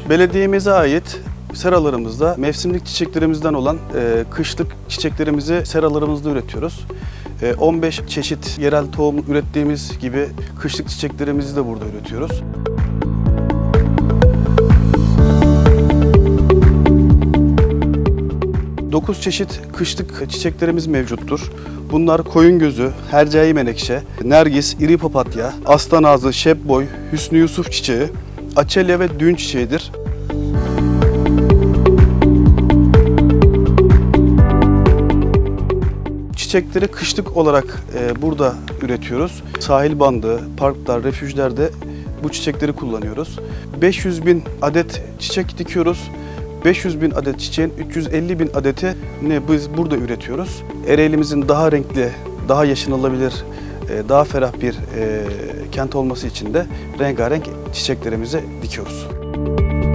Belediyemize ait seralarımızda mevsimlik çiçeklerimizden olan kışlık çiçeklerimizi seralarımızda üretiyoruz. 15 çeşit yerel tohum ürettiğimiz gibi kışlık çiçeklerimizi de burada üretiyoruz. Dokuz çeşit kışlık çiçeklerimiz mevcuttur. Bunlar koyun gözü, hercai menekşe, nergis, iri papatya, aslan ağzı, şebboy, Hüsnü Yusuf çiçeği, açelya ve düğün çiçeğidir. Çiçekleri kışlık olarak burada üretiyoruz. Sahil bandı, parklar, refüjlerde bu çiçekleri kullanıyoruz. 500.000 adet çiçek dikiyoruz. 500.000 adet çiçeğin 350.000 adetini biz burada üretiyoruz. Ereğlimizin daha renkli, daha yaşanılabilir, daha ferah bir kent olması için de rengarenk çiçeklerimizi dikiyoruz.